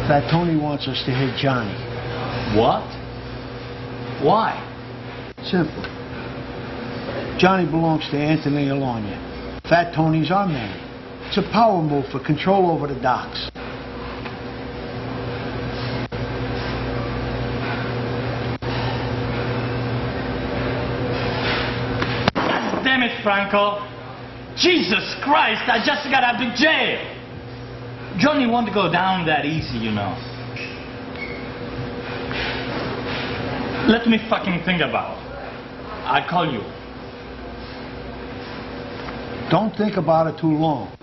Fat Tony wants us to hit Johnny. What? Why? Simple. Johnny belongs to Anthony Alonye. Fat Tony's our man. It's a power move for control over the docks. God damn it, Franco. Jesus Christ, I just got out of jail. Johnny won't go down that easy, you know. Let me fucking think about it. I'll call you. Don't think about it too long.